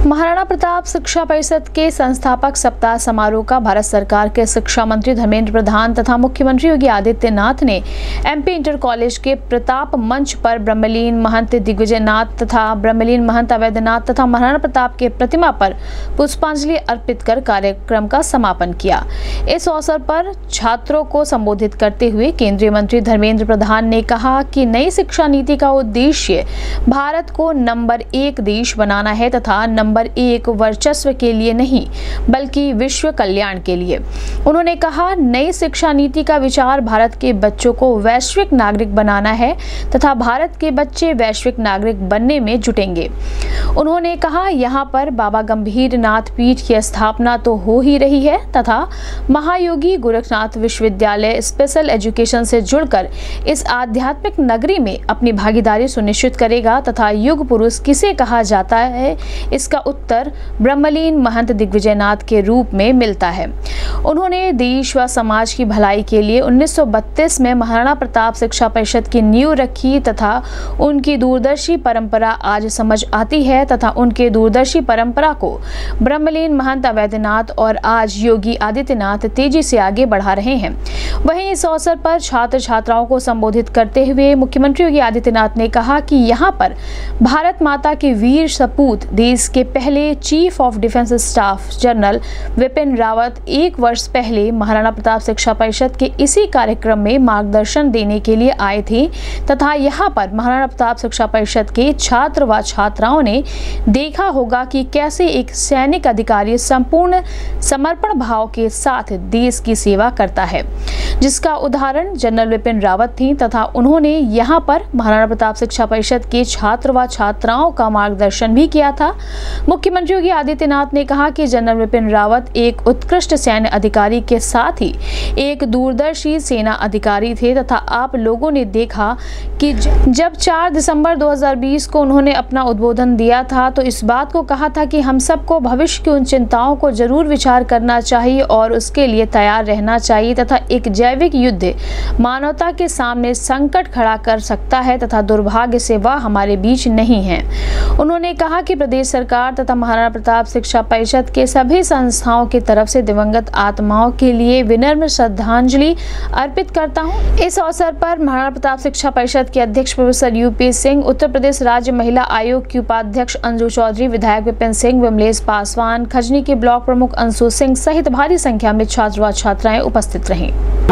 महाराणा प्रताप शिक्षा परिषद के संस्थापक सप्ताह समारोह का भारत सरकार के शिक्षा मंत्री धर्मेंद्र प्रधान तथा मुख्यमंत्री योगी आदित्यनाथ ने एमपी इंटर कॉलेज के प्रताप मंच पर ब्रह्मलीन महंत दिग्विजयनाथ तथा ब्रह्मलीन महंत अवैधनाथ तथा महाराणा प्रताप के प्रतिमा पर पुष्पांजलि अर्पित कर कार्यक्रम का समापन किया। इस अवसर पर छात्रों को संबोधित करते हुए केंद्रीय मंत्री धर्मेंद्र प्रधान ने कहा कि नई शिक्षा नीति का उद्देश्य भारत को नंबर 1 देश बनाना है तथा नंबर 1 वर्चस्व के लिए नहीं बल्कि विश्व कल्याण के लिए। उन्होंने कहा, नई शिक्षा नीति का विचार भारत के बच्चों को वैश्विक नागरिक बनाना है तथा भारत के बच्चे वैश्विक नागरिक बनने में जुटेंगे। उन्होंने कहा, यहाँ पर बाबा गंभीर नाथ पीठ की स्थापना तो हो ही रही है तथा महायोगी गोरखनाथ विश्वविद्यालय स्पेशल एजुकेशन से जुड़कर इस आध्यात्मिक नगरी में अपनी भागीदारी सुनिश्चित करेगा तथा युग पुरुष किसे कहा जाता है, इसका उत्तर ब्रह्मलीन महंत दिग्विजयनाथ के रूप में मिलता है। उन्होंने देश व समाज की भलाई के लिए 1932 में महाराणा प्रताप शिक्षा परिषद की नींव रखी तथा उनकी दूरदर्शी परंपरा आज समझ आती है तथा उनके दूरदर्शी परंपरा को ब्रह्मलीन महंत अवैधनाथ और आज योगी आदित्यनाथ तेजी से आगे बढ़ा रहे हैं। वहीं इस अवसर पर छात्र छात्राओं को संबोधित करते हुए मुख्यमंत्री योगी आदित्यनाथ ने कहा कि यहाँ पर भारत माता के वीर सपूत देश के पहले chief of defence staff general Vipin Rawat 1 वर्ष पहले महाराणा प्रताप शिक्षा परिषद के इसी कार्यक्रम में मार्गदर्शन देने के लिए आए थे तथा यहाँ पर महाराणा प्रताप शिक्षा परिषद के छात्र व छात्राओं ने देखा होगा कि कैसे एक सैनिक अधिकारी संपूर्ण समर्पण भाव के साथ देश की सेवा करता है, जिसका उदाहरण जनरल विपिन रावत थी तथा उन्होंने यहाँ पर महाराणा प्रताप शिक्षा परिषद के छात्र व छात्राओं का मार्गदर्शन भी किया था। मुख्यमंत्री योगी आदित्यनाथ ने कहा कि जनरल विपिन रावत एक उत्कृष्ट सैन्य अधिकारी के साथ ही एक दूरदर्शी सेना अधिकारी थे तथा आप लोगों ने देखा कि जब 4 दिसंबर 2020 को उन्होंने अपना उद्बोधन दिया था तो इस बात को कहा था कि हम सबको भविष्य की उन चिंताओं को जरूर विचार करना चाहिए और उसके लिए तैयार रहना चाहिए तथा एक जैविक युद्ध मानवता के सामने संकट खड़ा कर सकता है तथा दुर्भाग्य से वह हमारे बीच नहीं है। उन्होंने कहा कि प्रदेश सरकार तथा महाराणा प्रताप शिक्षा परिषद के सभी संस्थाओं की तरफ से दिवंगत आत्माओं के लिए विनम्र श्रद्धांजलि अर्पित करता हूं। इस अवसर पर महाराणा प्रताप शिक्षा परिषद के अध्यक्ष प्रोफेसर यूपी सिंह, उत्तर प्रदेश राज्य महिला आयोग की उपाध्यक्ष अंजू चौधरी, विधायक विपिन सिंह, विमलेश पासवान, खजनी के ब्लॉक प्रमुख अंशु सिंह सहित भारी संख्या में छात्र व छात्राएं उपस्थित रहीं।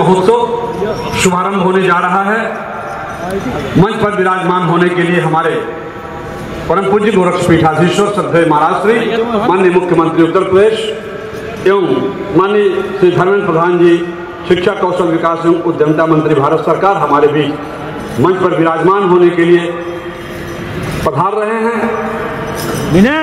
महोत्सव शुभारंभ होने जा रहा है। मंच पर विराजमान होने के लिए हमारे परम पूज्य गोरक्षपीठाधीश्वर श्रद्धेय महाराज श्री माननीय मुख्यमंत्री उत्तर प्रदेश एवं माननीय श्री धर्मेंद्र प्रधान जी शिक्षा कौशल विकास एवं उद्यमिता मंत्री भारत सरकार हमारे बीच मंच पर विराजमान होने के लिए पधार रहे हैं।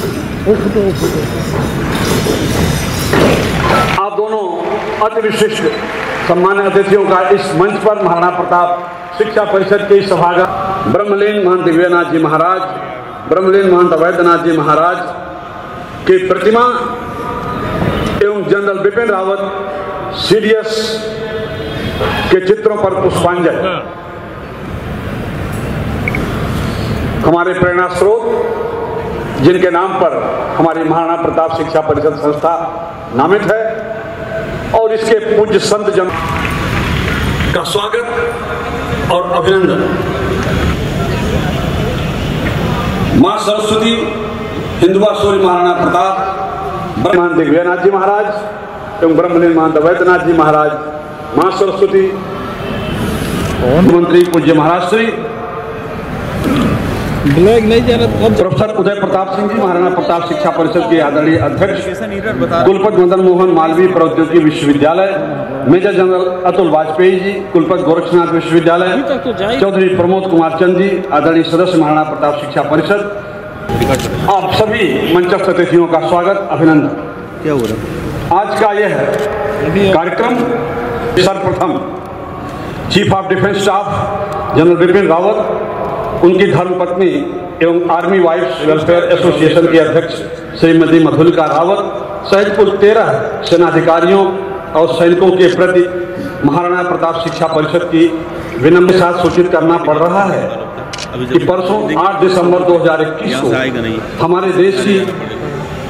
आप दोनों अति विशिष्ट सम्मानित अतिथियों का इस मंच पर महाराणा प्रताप शिक्षा परिषद के सभागार ब्रह्मलीन महंत दिग्विजयनाथ जी महाराज, ब्रह्मलीन महंत अवैधनाथ जी महाराज की प्रतिमा एवं जनरल विपिन रावत सीडीएस के चित्रों पर पुष्पांजलि हमारे प्रेरणा स्रोत जिनके नाम पर हमारी महाराणा प्रताप शिक्षा परिषद संस्था नामित है और इसके पूज्य संत जन का स्वागत और अभिनंदन। मां सरस्वती हिंदुआ सूर्य महाराणा प्रताप महंत दिग्विजयनाथ जी महाराज एवं ब्रह्मलीन महंत अवैधनाथ जी महाराज, मां सरस्वती मंत्री पूज्य महाराज श्री प्रोफेसर उदय प्रताप सिंह जी महाराणा प्रताप शिक्षा परिषद के आदरणीय अध्यक्ष, कुलपति मदन मोहन मालवीय प्रौद्योगिकी विश्वविद्यालय, मेजर जनरल अतुल वाजपेयी जी कुलपति गोरक्षनाथ विश्वविद्यालय, चौधरी प्रमोद कुमार चंद जी आदरणीय सदस्य महाराणा प्रताप शिक्षा परिषद, आप सभी मंचस्थ अतिथियों का स्वागत अभिनंदन। क्या हो रहा आज का यह कार्यक्रम सर्वप्रथम chief of defence staff general Vipin Rawat, उनकी धर्मपत्नी एवं आर्मी वाइफ्स वेलफेयर एसोसिएशन के अध्यक्ष श्रीमती मधुलिका रावत सहित कुल 13 सेनाधिकारियों और सैनिकों के प्रति महाराणा प्रताप शिक्षा परिषद की विनम्र के साथ सूचित करना पड़ रहा है कि परसों 8 दिसंबर 2021 को हमारे देश की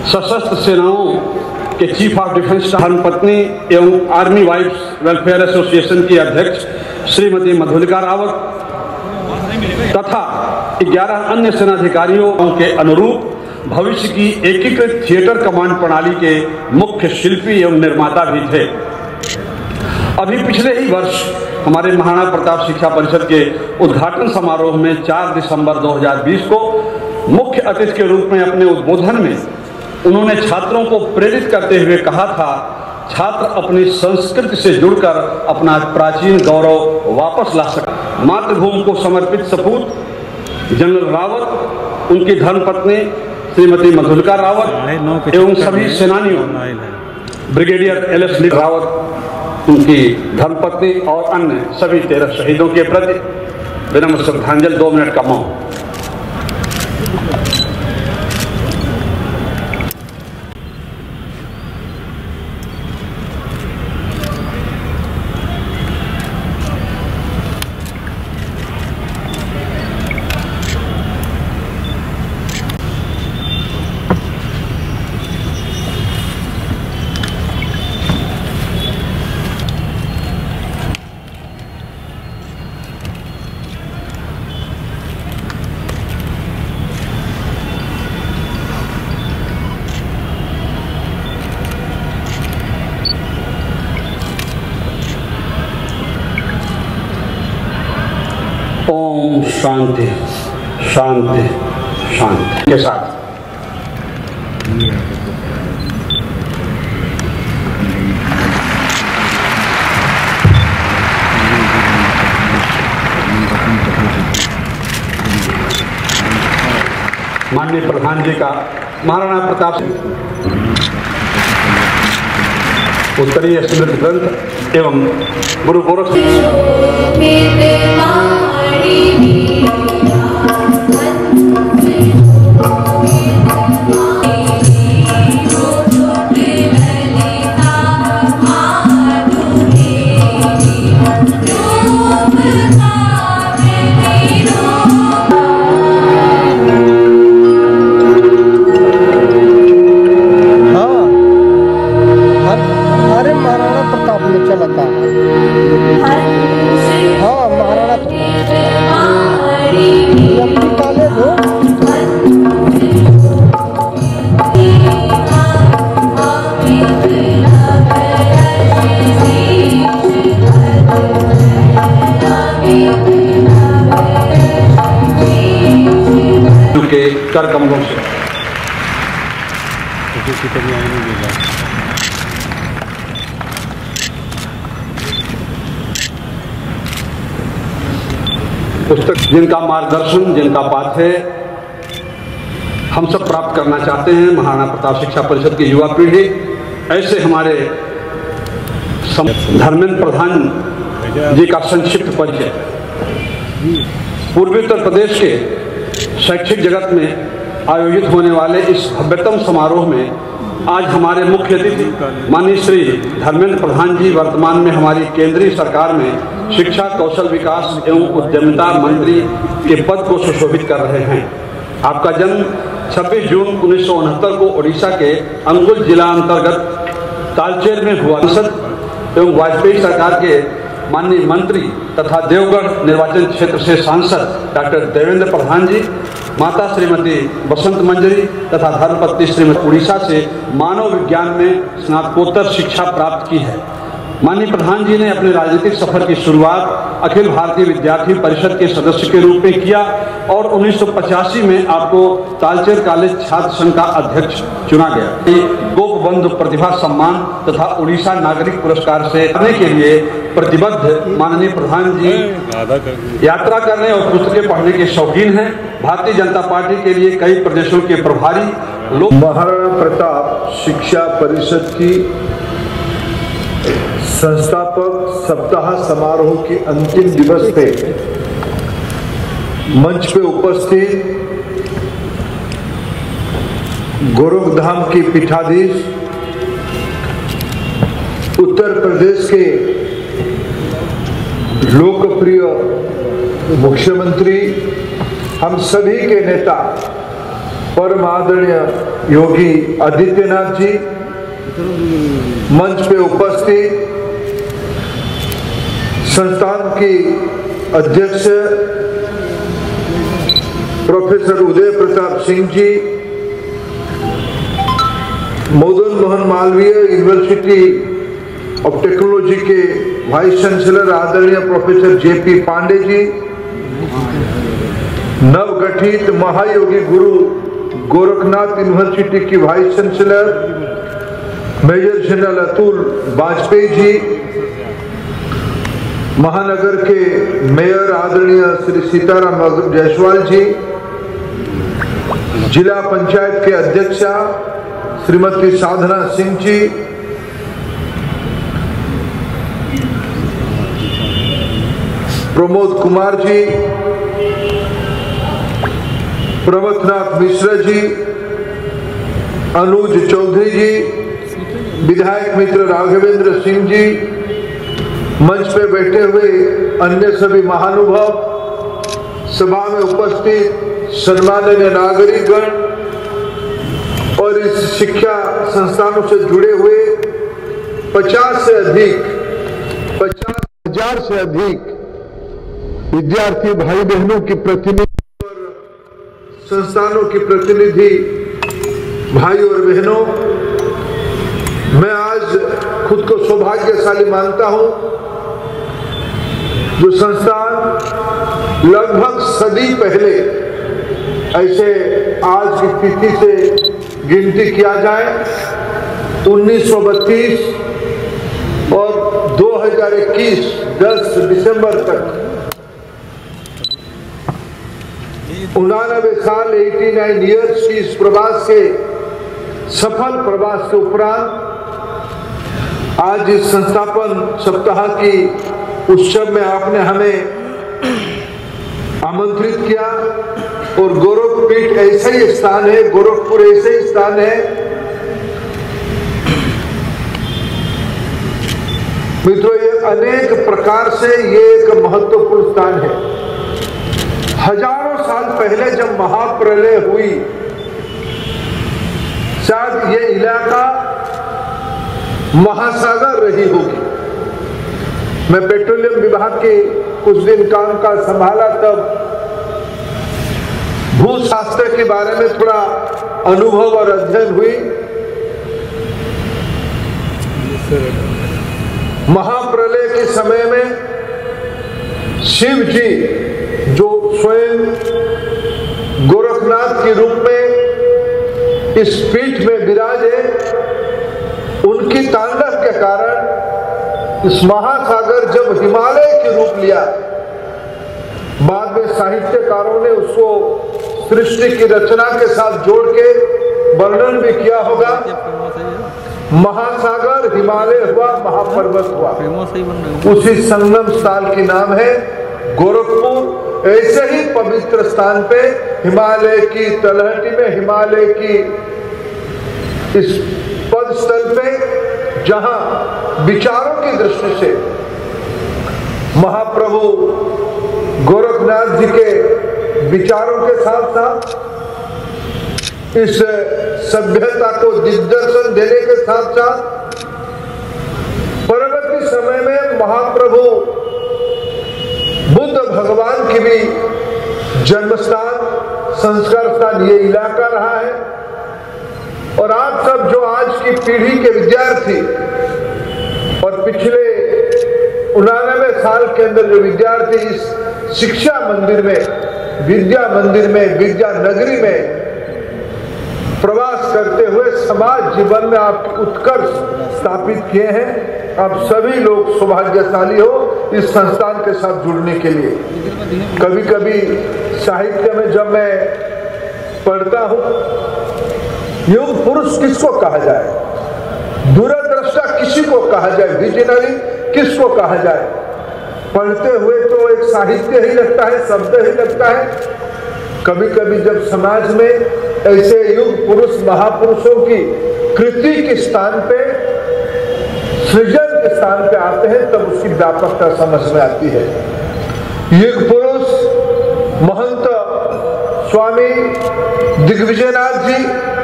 सशस्त्र सेनाओं के चीफ ऑफ डिफेंस धर्मपत्नी एवं आर्मी वाइफ्स वेलफेयर एसोसिएशन की अध्यक्ष श्रीमती मधुलिका रावत तथा 11 अन्य सेनाधिकारियों के अनुरूप भविष्य की एकीकृत थिएटर कमांड प्रणाली के मुख्य शिल्पी एवं निर्माता भी थे। अभी पिछले ही वर्ष हमारे महाराणा प्रताप शिक्षा परिषद के उद्घाटन समारोह में 4 दिसंबर 2020 को मुख्य अतिथि के रूप में अपने उद्बोधन में उन्होंने छात्रों को प्रेरित करते हुए कहा था, छात्र अपनी संस्कृति से जुड़कर अपना प्राचीन गौरव वापस ला सके। मातृभूमि को समर्पित सपूत जनरल रावत, उनकी धर्मपत्नी श्रीमती मधुलिका रावत एवं सभी सेनानियों ब्रिगेडियर LS रावत, उनकी धर्मपत्नी और अन्य सभी 13 शहीदों के प्रति विनम्र श्रद्धांजलि। 2 मिनट का मौन। ओम शांति शांति शांति के साथ माननीय प्रधान जी का महाराणा प्रताप उत्तरीय स्मृति ग्रंथ एवं गुरु गोरख के कर कमलों से पुस्तक जिनका मार्गदर्शन, जिनका पाठ है, हम सब प्राप्त करना चाहते हैं। महाराणा प्रताप शिक्षा परिषद की युवा पीढ़ी ऐसे हमारे धर्मेंद्र प्रधान जी का संक्षिप्त परिचय। पूर्वी उत्तर प्रदेश के शैक्षिक जगत में आयोजित होने वाले इस भव्यतम समारोह में आज हमारे मुख्य अतिथि माननीय श्री धर्मेंद्र प्रधान जी वर्तमान में हमारी केंद्रीय सरकार में शिक्षा, कौशल विकास एवं उद्यमिता मंत्री के पद को सुशोभित कर रहे हैं। आपका जन्म 26 जून 1969 को ओडिशा के अंगुल जिला अंतर्गत तालचेर में हुआ। संसद एवं वाजपेयी सरकार के माननीय मंत्री तथा देवगढ़ निर्वाचन क्षेत्र से सांसद डॉक्टर देवेंद्र प्रधान जी, माता श्रीमती बसंत मंजरी तथा धर्मपत्नी श्रीमती उड़ीसा से मानव विज्ञान में स्नातकोत्तर शिक्षा प्राप्त की है। माननीय प्रधान जी ने अपने राजनीतिक सफर की शुरुआत अखिल भारतीय विद्यार्थी परिषद के सदस्य के रूप में किया और 1985 में आपको तालचेर कॉलेज छात्र संघ का अध्यक्ष चुना गया। गोपबंधु प्रतिभा सम्मान तथा उड़ीसा नागरिक पुरस्कार से करने के लिए प्रतिबद्ध माननीय प्रधान जी यात्रा करने और पुस्तकें पढ़ने के शौकीन हैं। भारतीय जनता पार्टी के लिए कई प्रदेशों के प्रभारी लोग। महाराणा प्रताप शिक्षा परिषद की संस्थापक सप्ताह समारोह के अंतिम दिवस पे मंच पे उपस्थित गोरखधाम की पीठाधीश, उत्तर प्रदेश के लोकप्रिय मुख्यमंत्री, हम सभी के नेता परम आदरणीय योगी आदित्यनाथ जी, मंच पे उपस्थित संस्थान की अध्यक्ष professor Uday Pratap Singh ji, Madan Mohan Malviya university of technology के वाइस चांसलर आदरणीय प्रोफेसर जेपी पांडे जी, नवगठित महायोगी गुरु गोरखनाथ यूनिवर्सिटी की vice chancellor major general Atul Vajpayee जी, महानगर के मेयर आदरणीय श्री सीताराम जायसवाल जी, जिला पंचायत के अध्यक्षा श्रीमती साधना सिंह जी, प्रमोद कुमार जी, प्रमथनाथ मिश्रा जी, अनुज चौधरी जी, विधायक मित्र राघवेंद्र सिंह जी, मंच पे बैठे हुए अन्य सभी महानुभाव, सभा में उपस्थित सम्माननीय नागरिकगण और इस शिक्षा संस्थानों से जुड़े हुए 50,000 से अधिक विद्यार्थी भाई बहनों की प्रतिनिधि और संस्थानों की प्रतिनिधि भाई और बहनों, मैं आज खुद को सौभाग्यशाली मानता हूं जो संस्थान लगभग सदी पहले, ऐसे आज की तिथि से गिनती किया जाए 1932 और 2021 10 दिसंबर तक 89 साल 89 ईयर्स की इस प्रवास के सफल प्रवास के उपरांत आज इस संस्थापन सप्ताह की उत्सव में आपने हमें आमंत्रित किया और गोरखपीठ ऐसा ही स्थान है, गोरखपुर ऐसे ही स्थान है मित्रों, ये अनेक प्रकार से ये एक महत्वपूर्ण स्थान है। हजारों साल पहले जब महाप्रलय हुई, शायद ये इलाका महासागर रही होगी। मैं पेट्रोलियम विभाग के कुछ दिन कामकाज संभाला, तब भूशास्त्र के बारे में थोड़ा अनुभव और अध्ययन हुई। महाप्रलय के समय में शिव जी जो स्वयं गोरखनाथ के रूप में इस पीठ में विराजे, उनकी तांडव के कारण इस महासागर जब हिमालय के रूप लिया, बाद में साहित्यकारों ने उसको सृष्टि की रचना के साथ जोड़ के वर्णन भी किया होगा। महासागर हिमालय हुआ, महापर्वत हुआ, उसी संगम स्थल की नाम है गोरखपुर। ऐसे ही पवित्र स्थान पे हिमालय की तलहटी में, हिमालय की इस पद स्थल पे, जहां विचारों की दृष्टि से महाप्रभु गोरखनाथ जी के विचारों के साथ साथ इस सभ्यता को दिग्दर्शन देने के साथ साथ परवर्ती समय में महाप्रभु बुद्ध भगवान की भी जन्मस्थान, संस्कार स्थान ये इलाका रहा है। और आप सब जो आज की पीढ़ी के विद्यार्थी और पिछले 89 साल के अंदर जो विद्यार्थी इस शिक्षा मंदिर में, विद्या मंदिर में, विद्या नगरी में प्रवास करते हुए समाज जीवन में आप उत्कर्ष स्थापित किए हैं, आप सभी लोग सौभाग्यशाली हो इस संस्थान के साथ जुड़ने के लिए। कभी कभी साहित्य में जब मैं पढ़ता हूं, युग पुरुष किसको कहा जाए, दूरदृष्टा किसी को कहा जाए, विजनरी किसको कहा जाए, पढ़ते हुए तो एक साहित्य ही लगता है, शब्द ही लगता है। कभी कभी जब समाज में ऐसे युग पुरुष महापुरुषों की कृति के स्थान पे, सृजन के स्थान पे आते हैं, तब उसकी व्यापकता समझ में आती है। युग पुरुष महंत स्वामी दिग्विजयनाथ जी,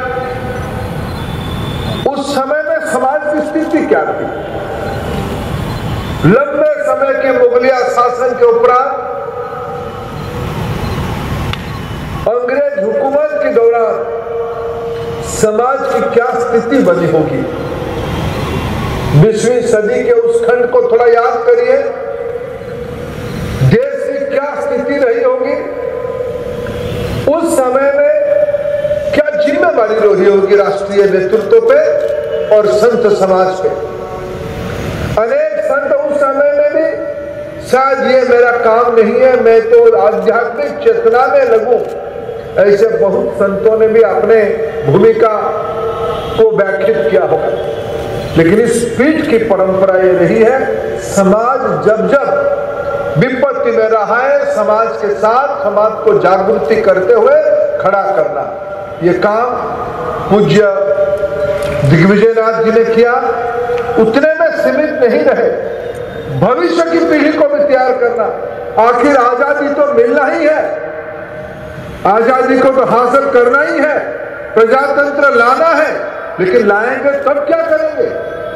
उस समय में समाज की स्थिति क्या थी? लंबे समय के मुगलिया शासन के उपरांत अंग्रेज हुकूमत के दौरान समाज की क्या स्थिति बनी होगी? 20वीं सदी के उस खंड को थोड़ा याद करिए। देश की क्या स्थिति रही होगी? उस समय में क्या जिम्मेदारी रही होगी राष्ट्रीय नेतृत्व पे और संत समाज पे? अनेक संत उस समय में भी शायद ये मेरा काम नहीं है, मैं तो आध्यात्मिक चेतना में लगूं, ऐसे बहुत संतों ने भी अपने भूमिका को व्याख्यात किया होगा। लेकिन इस पीठ की परंपरा ये रही है, समाज जब जब विपत्ति में रहा है, समाज के साथ समाज को जागृति करते हुए खड़ा करना, ये काम पूज्य दिग्विजयनाथ जी ने किया। उतने में सीमित नहीं रहे, भविष्य की पीढ़ी को भी तैयार करना। आखिर आजादी तो मिलना ही है, आजादी को तो हासिल करना ही है, प्रजातंत्र लाना है, लेकिन लाएंगे तब क्या करेंगे?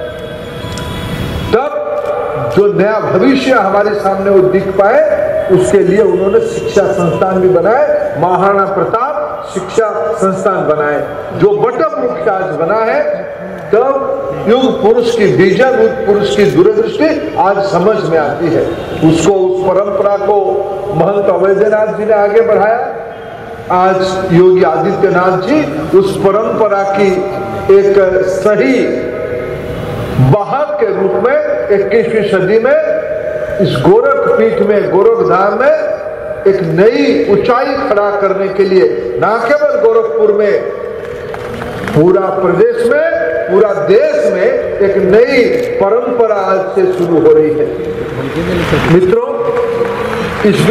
तब जो नया भविष्य हमारे सामने वो दिख पाए, उसके लिए उन्होंने शिक्षा संस्थान भी बनाए, महाराणा प्रताप शिक्षा संस्थान बनाए, जो बटम रूप से आज बना है। तब युग पुरुष की विजन, युग पुरुष की दूरदृष्टि आज समझ में आती है। उसको, उस परंपरा को महंत अवैधनाथ जी ने आगे बढ़ाया। आज योगी आदित्यनाथ जी उस परंपरा की एक सही वाहक के रूप में 21वीं सदी में इस गोरख पीठ में, गोरखधाम में एक नई ऊंचाई खड़ा करने के लिए, न केवल गोरखपुर में, पूरा प्रदेश में, पूरा देश में एक नई परंपरा आज से शुरू हो रही है। मित्रों, इस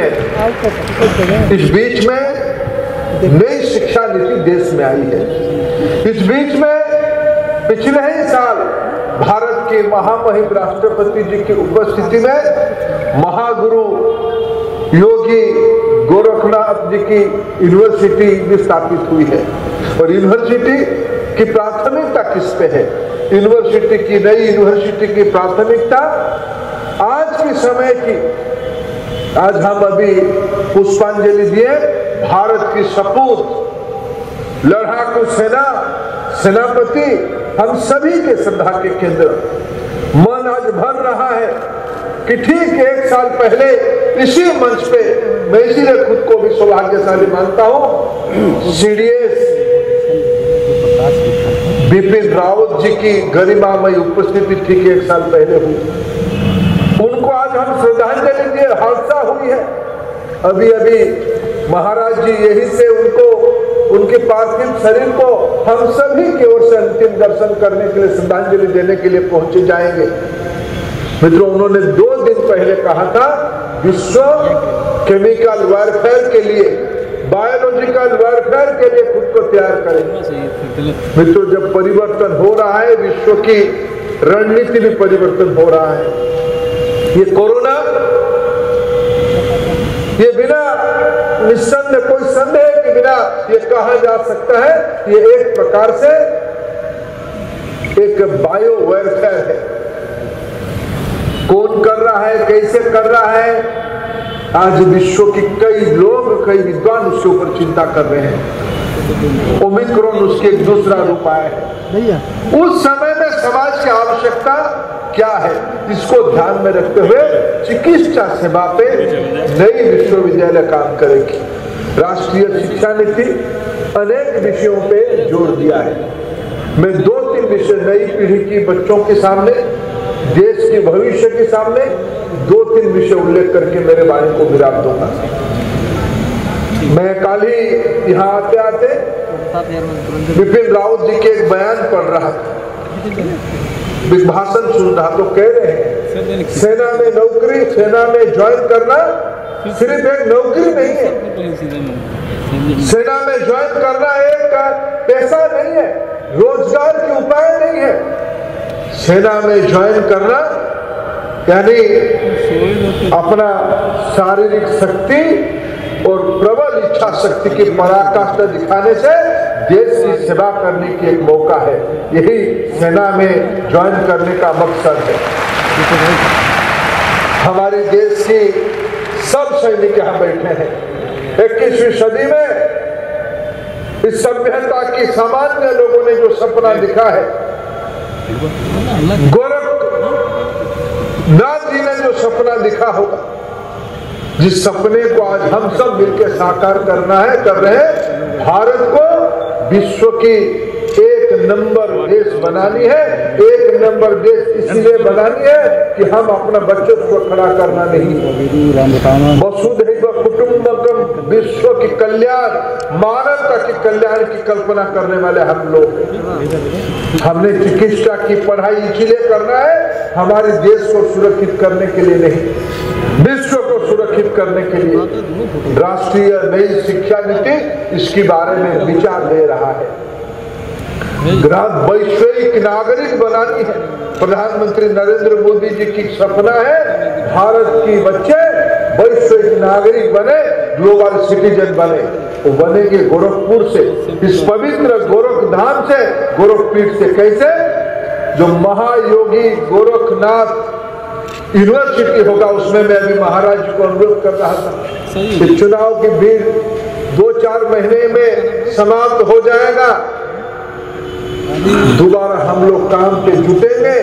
बीच में नई शिक्षा नीति देश में आई है। इस बीच में पिछले ही साल भारत के महामहिम राष्ट्रपति जी की उपस्थिति में महागुरु योगी गोरखनाथ जी की यूनिवर्सिटी भी स्थापित हुई है। और यूनिवर्सिटी की प्राथमिकता किस पे है? यूनिवर्सिटी की, नई यूनिवर्सिटी की प्राथमिकता आज के समय की, आज हम अभी पुष्पांजलि दिए भारत की सपूत लड़ाकू सेना सेनापति, हम सभी के श्रद्धा के केंद्र। मन आज भर रहा है कि ठीक 1 साल पहले इसी मंच पे मैं इसीलिए खुद को भी सौभाग्यशाली मानता हूं, सीडीएस बिपिन रावत जी की गरिमामयी उपस्थिति ठीक 1 साल पहले हुई। उनको आज हम श्रद्धांजलि दिए, हादसा हुई है। अभी अभी महाराज जी यही से उनको, उनके पार्थिव शरीर को हम सभी की ओर से अंतिम दर्शन करने के लिए, श्रद्धांजलि देने के लिए पहुंचे जाएंगे। मित्रों, उन्होंने 2 दिन पहले कहा था विश्व केमिकल वारफेयर के लिए, बायोलॉजिकल वारफेयर के लिए खुद को तैयार करें। मित्रों, जब परिवर्तन हो रहा है, विश्व की रणनीति भी परिवर्तन हो रहा है। ये कोरोना, ये बिना निस्संदेह, कोई संदेह के बिना ये कहा जा सकता है, ये एक प्रकार से एक बायो वेलफेयर है। कौन कर रहा है, कैसे कर रहा है, आज विश्व के कई लोग, कई विद्वान उसके ऊपर चिंता कर रहे हैं। ओमिक्रॉन उसके एक दूसरा रूप आया है। उस समय में समाज की आवश्यकता क्या है, इसको ध्यान में रखते हुए चिकित्सा सेवा पे नई विश्वविद्यालय काम करेगी। राष्ट्रीय शिक्षा नीति अनेक विषयों पे जोर दिया है। मैं 2-3 विषय नई पीढ़ी की बच्चों के सामने, देश के भविष्य के सामने 2-3 विषय उल्लेख करके मेरे बारे को विराम दूंगा। मैं कल ही यहाँ आते आते बिपिन रावत जी के एक बयान पढ़ रहा था, भाषण सुन रहा, तो कह रहे हैं सेना में नौकरी, सेना में ज्वाइन करना सिर्फ एक नौकरी नहीं है, सेना में ज्वाइन करना एक पैसा नहीं है, रोजगार के उपाय नहीं है। सेना में ज्वाइन करना यानी अपना शारीरिक शक्ति और प्रबल इच्छा शक्ति की पराकाष्ठा दिखाने से देश की सेवा करने की एक मौका है। यही सेना में ज्वाइन करने का मकसद है। हमारे देश की सब सैनिक यहाँ बैठे हैं। 21वीं सदी में इस सभ्यता की सामान्य लोगों ने जो सपना देखा है, गोरखनाथ जी ने जो सपना देखा होगा, जिस सपने को आज हम सब मिलकर साकार करना है, कर रहे हैं। भारत को विश्व की एक नंबर देश बनानी है। एक नंबर देश इसलिए बनानी है कि हम अपना बच्चों को खड़ा करना नहीं। वसुधैव कुटुंबकम, विश्व की कल्याण, मानवता के कल्याण की कल्पना करने वाले हम लोग। हमने चिकित्सा की पढ़ाई इसलिए करना है, हमारे देश को सुरक्षित करने के लिए नहीं, विश्व को सुरक्षित करने के लिए। राष्ट्रीय नई शिक्षा नीति इसके बारे में विचार दे रहा है। वैश्विक नागरिक बनानी है। प्रधानमंत्री नरेंद्र मोदी जी की सपना है भारत की बच्चे वैश्विक नागरिक बने, ग्लोबल सिटीजन बने। वो बनेंगे गोरखपुर से, इस पवित्र गोरखधाम से, गोरखपीठ से। कैसे? जो महायोगी गोरखनाथ यूनिवर्सिटी होगा, उसमें मैं अभी महाराज जी को अनुरोध कर रहा था कि चुनाव की भीड़ 2-4 महीने में समाप्त हो जाएगा। दोबारा हम लोग काम पे जुटेंगे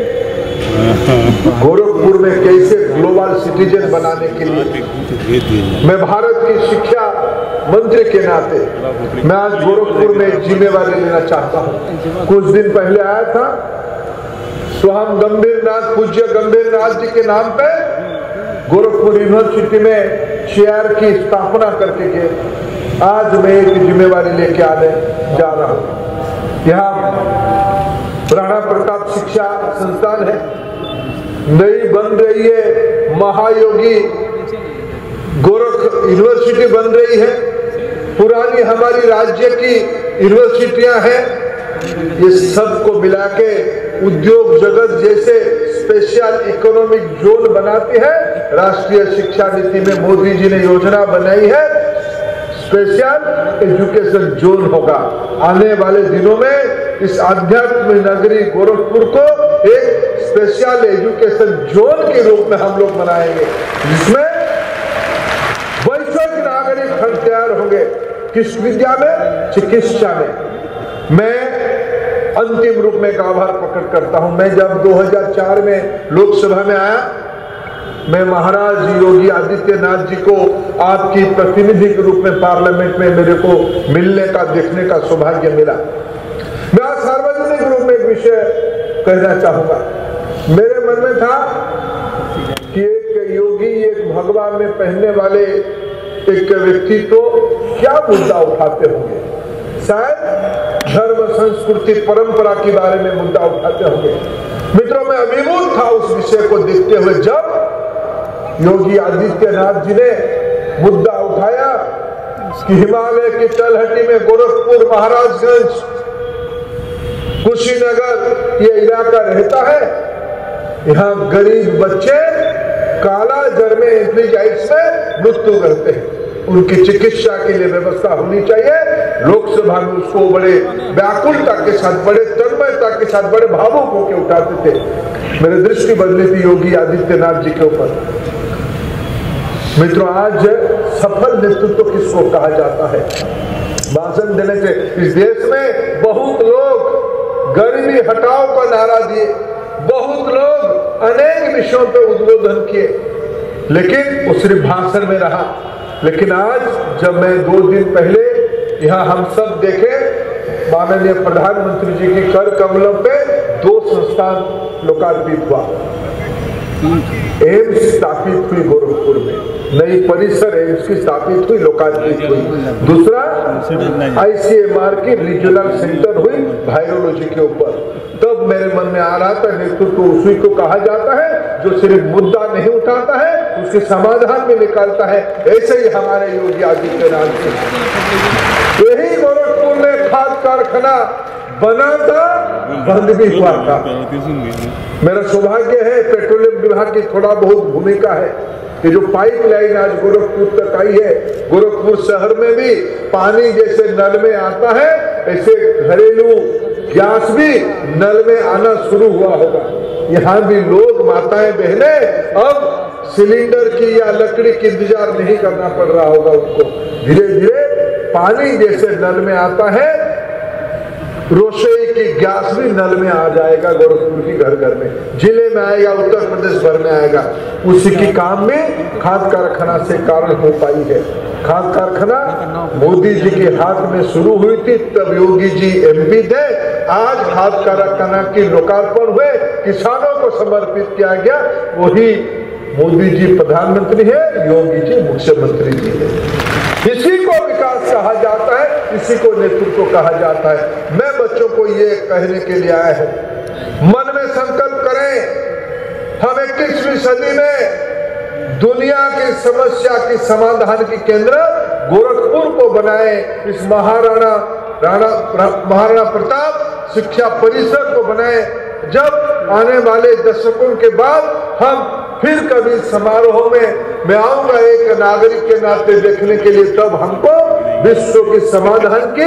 गोरखपुर में कैसे ग्लोबल सिटीजन बनाने के लिए। मैं भारत की शिक्षा मंत्री के नाते मैं आज गोरखपुर में जिम्मेवारी लेना चाहता हूँ। कुछ दिन पहले आया था, तो हम गंभीरनाथ, पूज्य गंभीरनाथ जी के नाम पे गोरखपुर यूनिवर्सिटी में चेयर की स्थापना करके गए। आज मैं एक जिम्मेवारी लेके आने जा रहा हूँ। यहाँ राणा प्रताप शिक्षा संस्थान है, नई बन रही है। महायोगी गोरख यूनिवर्सिटी बन रही है। पुरानी हमारी राज्य की यूनिवर्सिटियां हैं। ये सबको मिला के उद्योग जगत जैसे स्पेशल इकोनॉमिक जोन बनाती है। राष्ट्रीय शिक्षा नीति में मोदी जी ने योजना बनाई है, स्पेशल एजुकेशन जोन होगा। आने वाले दिनों में इस आध्यात्मिक नगरी गोरखपुर को एक स्पेशल एजुकेशन जोन के रूप में हम लोग बनाएंगे, जिसमें वैश्विक नागरिक हम तैयार होंगे। किस विद्या में? चिकित्सा में। मैं अंतिम रूप में एक आभार प्रकट करता हूं। मैं जब 2004 में लोकसभा में आया, मैं महाराज योगी आदित्यनाथ जी को आपकी प्रतिनिधि के रूप में पार्लियामेंट में मेरे को मिलने का, देखने का सौभाग्य मिला। मैं आज सार्वजनिक रूप में एक विषय कहना चाहूंगा। मेरे मन में था कि एक योगी, एक भगवान में पहनने वाले एक व्यक्ति तो क्या मुद्दा उठाते होंगे, शायद धर्म, संस्कृति, परंपरा के बारे में मुद्दा उठाते होंगे। मित्रों, मैं अभिभूत था उस विषय को देखते हुए जब योगी आदित्यनाथ जी ने मुद्दा उठाया कि हिमालय की तलहटी में गोरखपुर, महाराजगंज, कुशीनगर ये इलाका रहता है। यहाँ गरीब बच्चे काला जर में एंफ्लीजाइटिस में मृत्यु करते हैं। उनकी चिकित्सा के लिए व्यवस्था होनी चाहिए। लोकसभा में उसको बड़े व्याकुलता के साथ, बड़े तन्मयता के साथ, बड़े भावुक होकर उठाते थे। मेरी दृष्टि बदली थी योगी आदित्यनाथ जी के ऊपर। मित्रों, आज सफल नेतृत्व किसको कहा जाता है? भाषण देने से इस देश में बहुत लोग गरीबी हटाओ का नारा दिए, बहुत लोग अनेक विषयों पर उद्बोधन किए, लेकिन वो सिर्फ भाषण में रहा। लेकिन आज जब मैं 2 दिन पहले यहाँ हम सब देखे, माननीय प्रधानमंत्री जी की कर कमलों पे 2 संस्थान लोकार्पित हुआ। एम्स स्थापित हुई गोरखपुर में, नई परिसर एम्स की स्थापित हुई, लोकार्पित हुई। दूसरा ICMR की रीजनल सेंटर हुई वायरोलॉजी के ऊपर। तब मेरे मन में आ रहा था, नेतृत्व उसी को कहा जाता है जो सिर्फ मुद्दा नहीं उठाता है, उसके समाधान में निकालता है। ऐसे ही हमारे योगी आदित्यनाथ जी, यही गोरखपुर में खाद कारखाना बना था, बंद भी हुआ था। मेरा सौभाग्य है पेट्रोलियम विभाग की थोड़ा बहुत भूमिका है। कि जो पाइपलाइन आज गोरखपुर तक आई है, गोरखपुर शहर में भी पानी जैसे नल में आता है, ऐसे घरेलू गैस भी नल में आना शुरू हुआ होगा। यहाँ भी लोग, माताएं बहनें अब सिलेंडर की या लकड़ी की इंतजार नहीं करना पड़ रहा होगा उनको। धीरे धीरे पानी जैसे नल में आता है, रसोई की गैस भी नल में आ जाएगा गोरखपुर की घर घर में, जिले में आएगा, उत्तर प्रदेश भर में आएगा। उसी की काम में खाद कारखाना से कारण हो पाई है। खाद कारखाना मोदी जी के हाथ में शुरू हुई थी, तब योगी जी एमपी थे। आज खाद कारखाना की लोकार्पण हुए, किसानों को समर्पित किया गया। वही मोदी जी प्रधानमंत्री है, योगी जी मुख्यमंत्री जी है। इसी को विकास कहा जाता है, इसी को नेतृत्व कहा जाता है। मैं बच्चों को ये कहने के लिए आया हूं, मन में संकल्प करें, हम 21वीं सदी में दुनिया की समस्या की समाधान की केंद्र गोरखपुर को बनाए। इस महाराणा प्रताप शिक्षा परिषद को बनाए। जब आने वाले दशकों के बाद हम फिर कभी समारोह में मैं आऊंगा एक नागरिक के नाते देखने के लिए, तब हमको विश्व के समाधान की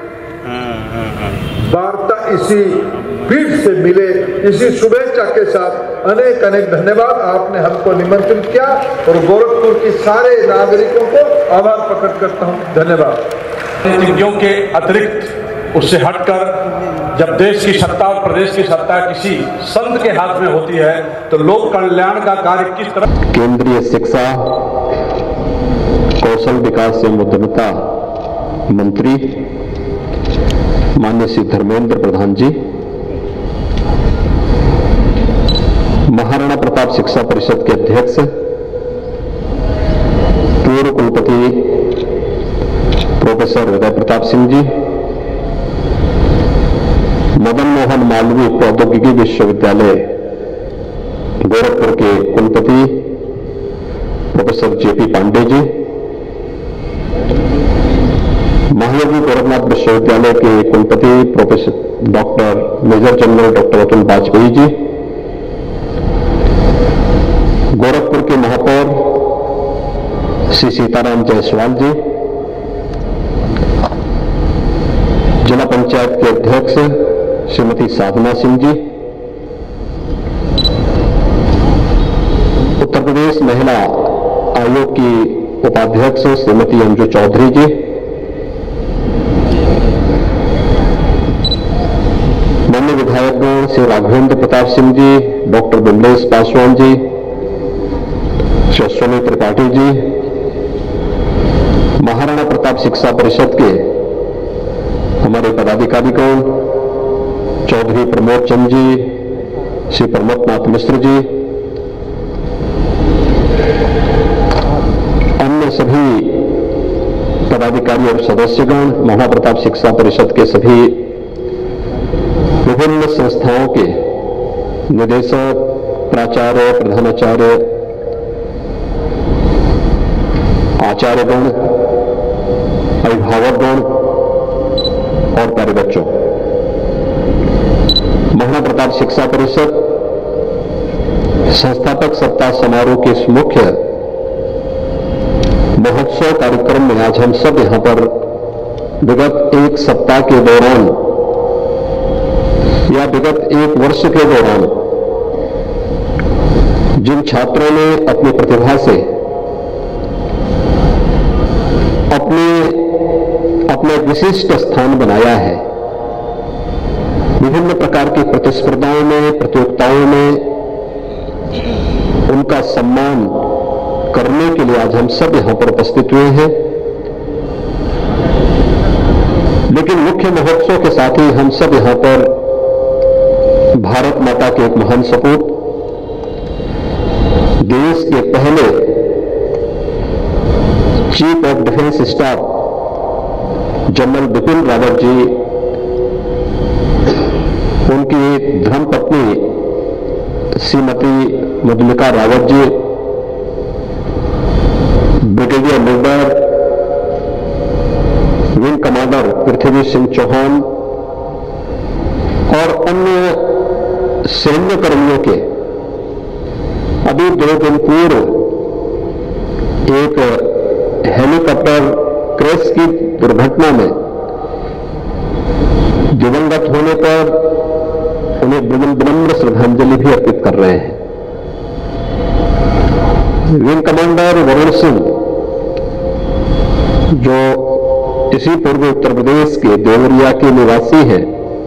वार्ता इसी पीठ से मिले। इसी शुभेच्छा के साथ अनेक अनेक धन्यवाद। आपने हमको निमंत्रित किया और गोरखपुर के सारे नागरिकों को आभार प्रकट करता हूं। धन्यवाद। नीतियों के अतिरिक्त उससे हटकर जब देश की सत्ता और प्रदेश की सत्ता किसी संत के हाथ में होती है, तो लोक कल्याण का कार्य किस तरह। केंद्रीय शिक्षा, कौशल विकास एवं उद्यमिता मंत्री माननीय श्री धर्मेंद्र प्रधान जी, महाराणा प्रताप शिक्षा परिषद के अध्यक्ष, पूर्व कुलपति प्रोफेसर उदय प्रताप सिंह जी, मदन मोहन मालवीय प्रौद्योगिकी विश्वविद्यालय गोरखपुर के कुलपति प्रोफेसर जेपी पांडे जी, महायोगी गोरखनाथ विश्वविद्यालय के कुलपति professor doctor major general doctor Atul Vajpayee ji, Gorakhpur के महापौर श्री सीताराम जायसवाल जी, जिला पंचायत के अध्यक्ष श्रीमती साधना सिंह जी, उत्तर प्रदेश महिला आयोग की उपाध्यक्ष श्रीमती अंजू चौधरी जी, माननीय विधायकगण श्री राघवेंद्र प्रताप सिंह जी, डॉक्टर विमलेश पासवान जी, श्री अश्विनी त्रिपाठी जी, महाराणा प्रताप शिक्षा परिषद के हमारे पदाधिकारीगण चौधरी प्रमोद चंद जी, श्री प्रमोदनाथ मिश्र जी, अन्य सभी पदाधिकारी और सदस्यगण, महाराणा प्रताप शिक्षा परिषद के सभी विभिन्न संस्थाओं के निदेशक, प्राचार्य, प्रधानाचार्य, आचार्यगण, अभिभावकगण और प्यारे बच्चों, महाराणा प्रताप शिक्षा परिषद संस्थापक सप्ताह समारोह के इस मुख्य महोत्सव कार्यक्रम में आज हम सब यहां पर विगत एक सप्ताह के दौरान या विगत एक वर्ष के दौरान जिन छात्रों ने अपनी प्रतिभा से अपना एक विशिष्ट स्थान बनाया है, विभिन्न प्रकार की प्रतिस्पर्धाओं में, प्रतियोगिताओं में उनका सम्मान करने के लिए आज हम सब यहां पर उपस्थित हुए हैं। लेकिन मुख्य महोत्सव के साथ ही हम सब यहां पर भारत माता के एक महान सपूत, देश के पहले chief of defence staff general Bipin Rawat ji, उनकी धर्मपत्नी Shrimati Madhulika Rawat ji, brigadier Lidder wing commander Prithvi Singh Chauhan और अन्य सैन्य कर्मियों के अभी 2 दिन पूर्व एक हेलीकॉप्टर क्रैश की दुर्घटना में दिवंगत होने पर उन्हें विनम्र श्रद्धांजलि भी अर्पित कर रहे हैं। विंग कमांडर वरुण सिंह, जो इसी पूर्वी उत्तर प्रदेश के देवरिया के निवासी हैं,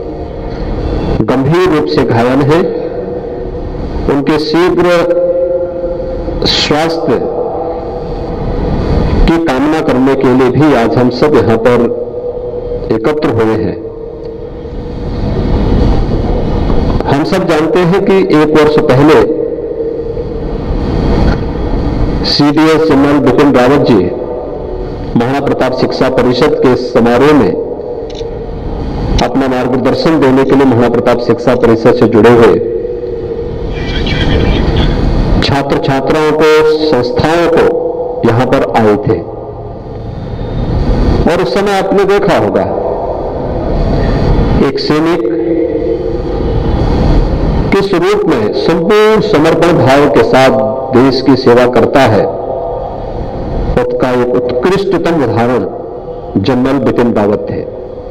गंभीर रूप से घायल हैं। उनके शीघ्र स्वास्थ्य की कामना करने के लिए भी आज हम सब यहां पर एकत्र हुए हैं। हम सब जानते हैं कि 1 वर्ष पहले सीडीएस जनरल बिपिन रावत जी महाराणा प्रताप शिक्षा परिषद के समारोह में अपना मार्गदर्शन देने के लिए महाराणा प्रताप शिक्षा परिषद से जुड़े हुए छात्र छात्राओं को, संस्थाओं को यहां पर आए थे। और उस समय आपने देखा होगा, एक सैनिक किस रूप में संपूर्ण समर्पण भाव के साथ देश की सेवा करता है, उसका एक उत्कृष्टतम उदाहरण जनरल बिपिन रावत थे।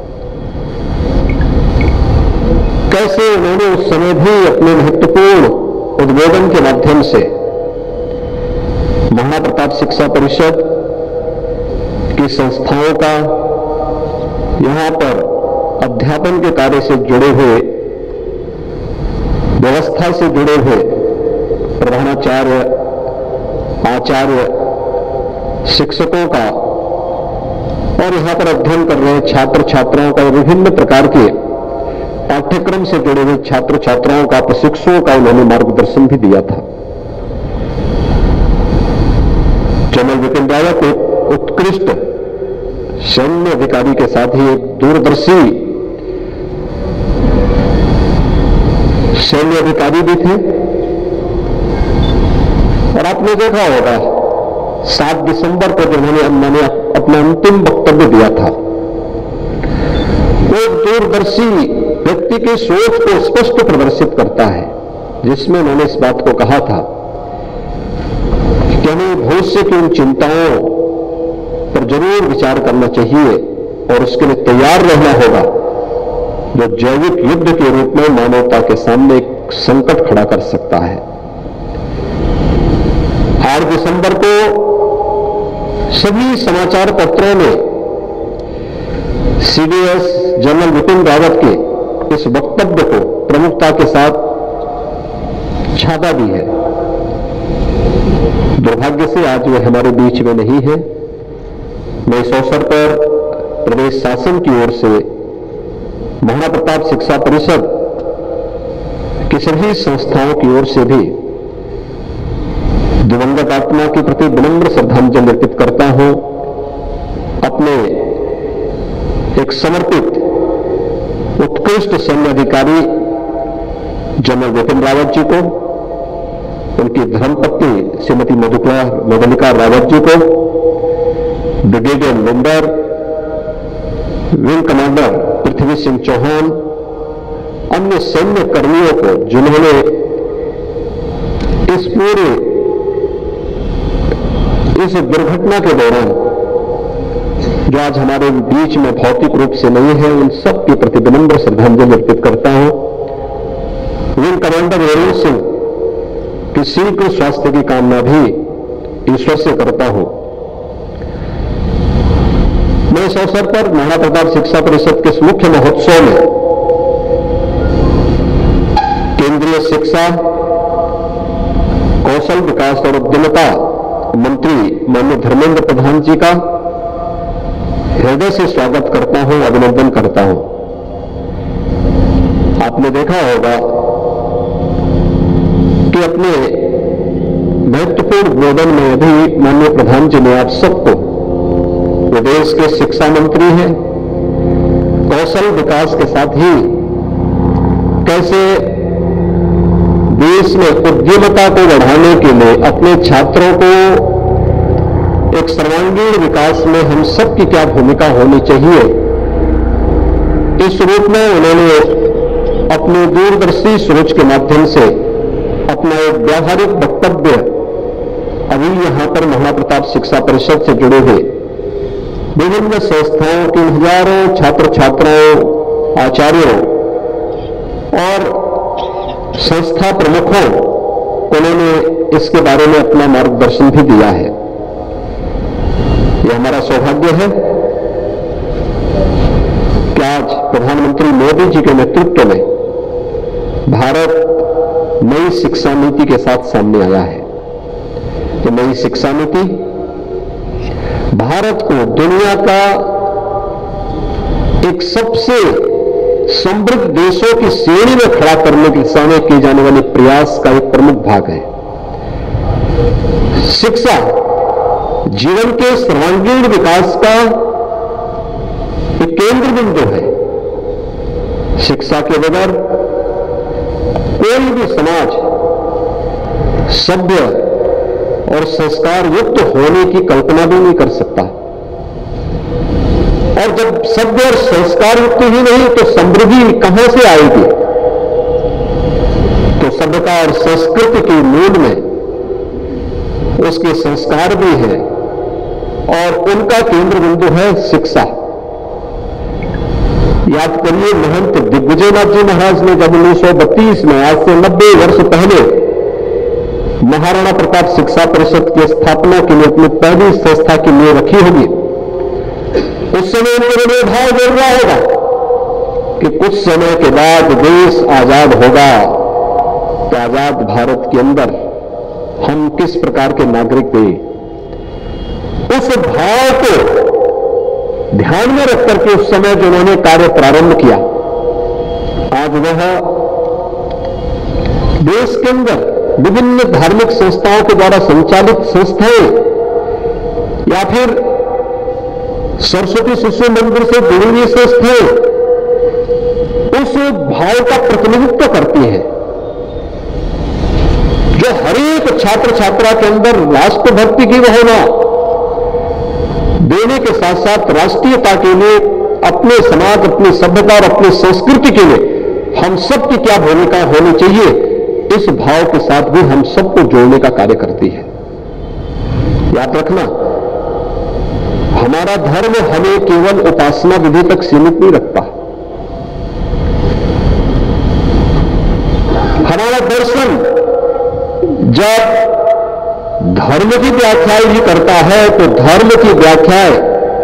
कैसे उन्होंने उस समय भी अपने महत्वपूर्ण उद्बोधन के माध्यम से महाराणा प्रताप शिक्षा परिषद की संस्थाओं का, यहां पर अध्यापन के कार्य से जुड़े हुए, व्यवस्था से जुड़े हुए प्रधानाचार्य, आचार्य, शिक्षकों का और यहां पर अध्ययन कर रहे छात्र छात्राओं का, विभिन्न प्रकार के पाठ्यक्रम से जुड़े हुए छात्र छात्राओं का, प्रशिक्षुओं का उन्होंने मार्गदर्शन भी दिया था। जनरल बिपिन रावत एक उत्कृष्ट सैन्य अधिकारी के साथ ही एक दूरदर्शी सैन्य अधिकारी भी थे। और आपने देखा होगा 7 दिसंबर को जब उन्होंने अपना अंतिम वक्तव्य दिया था, वो दूरदर्शी व्यक्ति की सोच को स्पष्ट प्रदर्शित करता है, जिसमें उन्होंने इस बात को कहा था कि हमें भविष्य की उन चिंताओं पर जरूर विचार करना चाहिए और उसके लिए तैयार रहना होगा जो जैविक युद्ध के रूप में मानवता के सामने एक संकट खड़ा कर सकता है। 8 दिसंबर को सभी समाचार पत्रों में सीडीएस जनरल बिपिन रावत के इस वक्तव्य को प्रमुखता के साथ छापा भी है। दुर्भाग्य से आज वे हमारे बीच में नहीं है। मैं इस अवसर पर प्रदेश शासन की ओर से महाराणा प्रताप शिक्षा परिषद की सभी संस्थाओं की ओर से भी दिवंगत आत्मा के प्रति विनम्र श्रद्धांजलि अर्पित करता हूं। अपने एक समर्पित उत्कृष्ट सैन्य अधिकारी जनरल बिपिन रावत जी को, उनकी धर्मपत्नी श्रीमती मधुलिका रावत जी को, ब्रिगेडियर लुम्बर, विंग कमांडर पृथ्वी सिंह चौहान, अन्य सैन्य कर्मियों को जिन्होंने इस दुर्घटना के दौरान, जो आज हमारे बीच में भौतिक रूप से नहीं है, उन सब के प्रति विनम्र श्रद्धांजलि अर्पित करता हूं। विंग कमांडर वरुण सिंह की शीघ्र स्वास्थ्य की कामना भी ईश्वर से करता हूं। मैं इस अवसर पर महाराणा प्रताप शिक्षा परिषद के इस मुख्य महोत्सव में केंद्रीय शिक्षा, कौशल विकास और उद्यमिता मंत्री माननीय धर्मेंद्र प्रधान जी का हृदय से स्वागत करता हूं, अभिनंदन करता हूं। आपने देखा होगा कि अपने महत्वपूर्ण उद्बोधन में भी माननीय प्रधान जी ने आप सबको, वो देश के शिक्षा मंत्री हैं, कौशल विकास के साथ ही कैसे देश में उद्यमिता को बढ़ाने के लिए अपने छात्रों को एक सर्वांगीण विकास में हम सब की क्या भूमिका होनी चाहिए, इस रूप में उन्होंने अपनी दूरदर्शी सोच के माध्यम से अपना एक व्यावहारिक वक्तव्य अभी यहां पर महाराणा प्रताप शिक्षा परिषद से जुड़े हुए विभिन्न संस्थाओं के हजारों छात्र छात्राओं, आचार्यों और संस्था प्रमुखों उन्होंने इसके बारे में अपना मार्गदर्शन भी दिया है। यह हमारा सौभाग्य है कि आज प्रधानमंत्री मोदी जी के नेतृत्व में भारत नई शिक्षा नीति के साथ सामने आया है। तो नई शिक्षा नीति भारत को दुनिया का एक सबसे समृद्ध देशों की श्रेणी में खड़ा करने की दिशा में किए जाने वाले प्रयास का एक प्रमुख भाग है। शिक्षा जीवन के सर्वांगीण विकास का एक केंद्र बिंदु है। शिक्षा के बगैर कोई भी समाज सभ्य और संस्कार युक्त होने की कल्पना भी नहीं कर सकता। और जब सभ्य और संस्कार युक्त ही नहीं तो समृद्धि कहां से आएगी? तो सभ्यता और संस्कृति की नींव में उसके संस्कार भी है और उनका केंद्र बिंदु है शिक्षा। याद करिए, महंत दिग्विजयनाथ जी महाराज ने जब 1932 में, आज से 90 वर्ष पहले, महाराणा प्रताप शिक्षा परिषद की स्थापना के लिए अपनी पहली संस्था की नींव रखी होगी, उस समय उनके हृदय भाव जोड़ रहा होगा कि कुछ समय के बाद देश आजाद होगा तो आजाद भारत के अंदर हम किस प्रकार के नागरिक थे। उस भाव को ध्यान में रख करके उस समय जो उन्होंने कार्य प्रारंभ किया, आज वह देश के अंदर विभिन्न धार्मिक संस्थाओं के द्वारा संचालित संस्थाएं या फिर सरस्वती शिशु मंदिर से जुड़ी हुई संस्थाएं उस भाव का प्रतिनिधित्व करती हैं जो हर एक छात्र छात्रा के अंदर राष्ट्रभक्ति की भावना देने के साथ साथ राष्ट्रीयता के लिए, अपने समाज, अपनी सभ्यता और अपनी संस्कृति के लिए हम सबकी क्या भूमिका होनी चाहिए, इस भाव के साथ भी हम सबको जोड़ने का कार्य करती है। याद रखना, हमारा धर्म हमें केवल उपासना विधि तक सीमित नहीं रखता। हमारा दर्शन जब धर्म की व्याख्याएं भी करता है तो धर्म की व्याख्याएं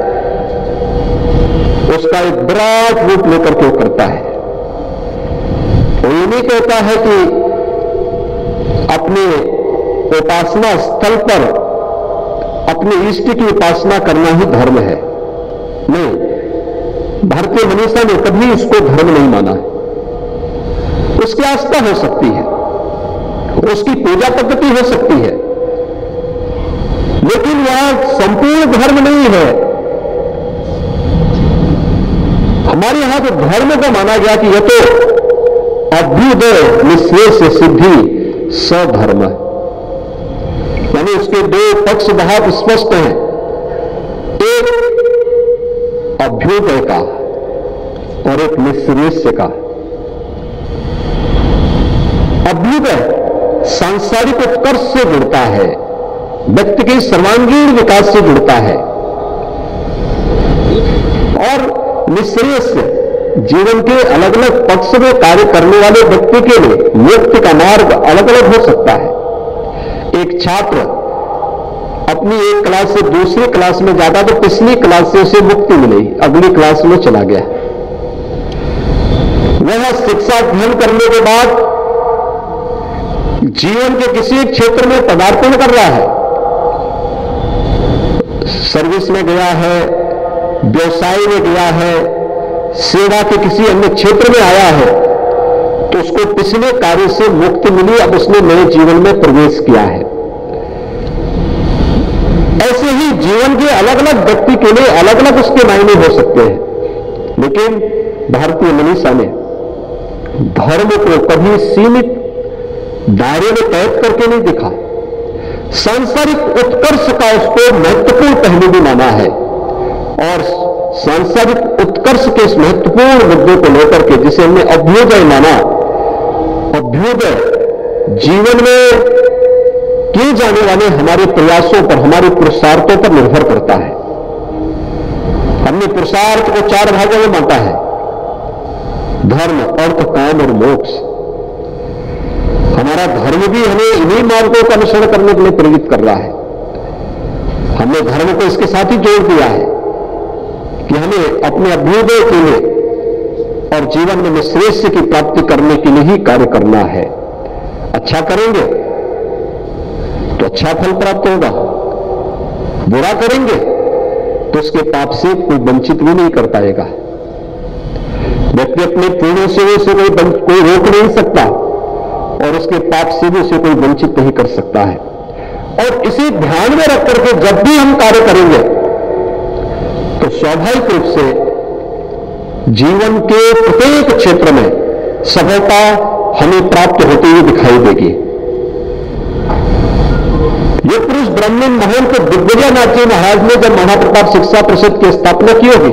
उसका एक विराट रूप लेकर के करता है। वो ये नहीं कहता है कि अपने उपासना स्थल पर अपने इष्ट की उपासना करना ही धर्म है। नहीं, भारतीय मनीषा ने कभी इसको धर्म नहीं माना है। उसकी आस्था हो सकती है, उसकी पूजा पद्धति हो सकती है, लेकिन वह संपूर्ण धर्म नहीं है। हमारे यहां तो धर्म को माना गया कि यह तो अभ्युदय निःशेष सिद्धि सधर्म है, यानी उसके दो पक्ष बहुत स्पष्ट हैं। एक अभ्युदय का और एक निःशेष का। अभ्युदय सांसारिक उत्कर्ष से जुड़ता है, व्यक्ति के सर्वांगीण विकास से जुड़ता है, और निःशेष जीवन के अलग अलग पक्ष में कार्य करने वाले व्यक्ति के लिए मुक्ति का मार्ग अलग अलग हो सकता है। एक छात्र अपनी एक क्लास से दूसरी क्लास में जाता तो पिछली क्लास से उसे मुक्ति मिली, अगली क्लास में चला गया। वह शिक्षा ग्रहण करने के बाद जीवन के किसी एक क्षेत्र में पदार्पण कर रहा है, सर्विस में गया है, व्यवसाय में गया है, सेवा के किसी अन्य क्षेत्र में आया है, तो उसको पिछले कार्य से मुक्ति मिली, अब उसने नए जीवन में प्रवेश किया है। ऐसे ही जीवन के अलग अलग व्यक्ति के लिए अलग अलग उसके मायने हो सकते हैं, लेकिन भारतीय मनीषा ने धर्म को कभी सीमित दायरे में कैद करके नहीं देखा। सांसारिक उत्कर्ष का उसको महत्वपूर्ण पहलू भी माना है, और सांसारिक उत्कर्ष के इस महत्वपूर्ण मुद्दे को लेकर के जिसे हमने अभ्युदय माना, अभ्युदय जीवन में किए जाने वाले हमारे प्रयासों पर, हमारे पुरुषार्थों पर निर्भर करता है। हमने पुरुषार्थ को 4 भागों में बांटा है: धर्म, अर्थ, काम और मोक्ष। हमारा धर्म भी हमें इन्हीं मार्गों का अनुसरण करने के लिए प्रेरित कर रहा है। हमने धर्म को इसके साथ ही जोड़ दिया है कि हमें अपने अभ्युदय के लिए और जीवन में श्रेष्ठ की प्राप्ति करने के लिए ही कार्य करना है। अच्छा करेंगे तो अच्छा फल प्राप्त होगा, बुरा करेंगे तो उसके पाप से कोई वंचित भी नहीं कर पाएगा। व्यक्ति अपने पुण्यों से उसे कोई रोक नहीं सकता और उसके पाप से भी उसे कोई वंचित नहीं कर सकता है। और इसे ध्यान में रख करके जब भी हम कार्य करेंगे तो स्वाभाविक रूप से जीवन के प्रत्येक क्षेत्र में सफलता हमें प्राप्त होती हुई दिखाई देगी। ये पुरुष ब्राह्मण महंत दिग्विजयनाथ जी महाराज ने जब महाप्रताप शिक्षा परिषद की स्थापना की होगी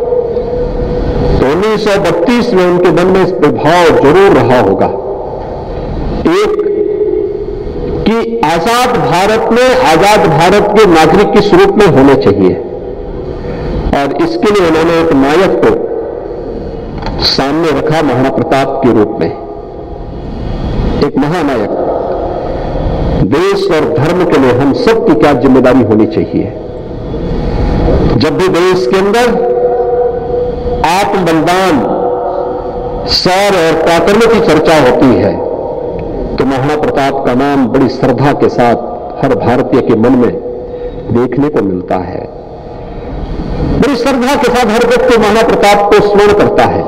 तो 1932 में उनके मन में इस भाव जरूर रहा होगा, एक कि आजाद भारत में आजाद भारत के नागरिक के स्वरूप में होने चाहिए। और इसके लिए उन्होंने एक नायक को सामने रखा महाराणा प्रताप के रूप में, एक महानायक। देश और धर्म के लिए हम सबकी क्या जिम्मेदारी होनी चाहिए। जब भी देश के अंदर आत्म बलिदान, शौर्य और पराक्रम की चर्चा होती है तो महाराणा प्रताप का नाम बड़ी श्रद्धा के साथ हर भारतीय के मन में देखने को मिलता है। बड़ी श्रद्धा के साथ हर व्यक्ति महाराणा प्रताप को स्मरण करता है,